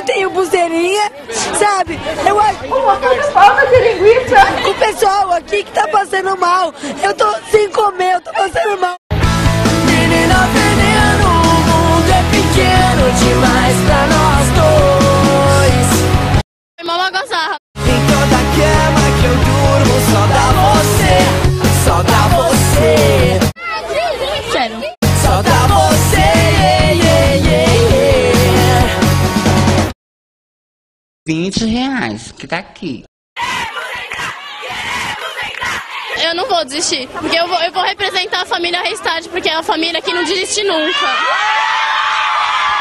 tenho pulseirinha, sabe? Eu acho que falta de linguiça. o pessoal aqui que tá passando mal. Eu tô sem comer, eu tô passando mal. Menina veneno, o mundo é pequeno demais pra nós dois. Foi mó gozarra. Em toda cama que eu durmo só dá você, só dá você, Sério. só dá você, yeah, yeah, yeah. R$20, que tá aqui. Eu não vou desistir, porque eu vou representar a família Restart, porque é a família que não desiste nunca.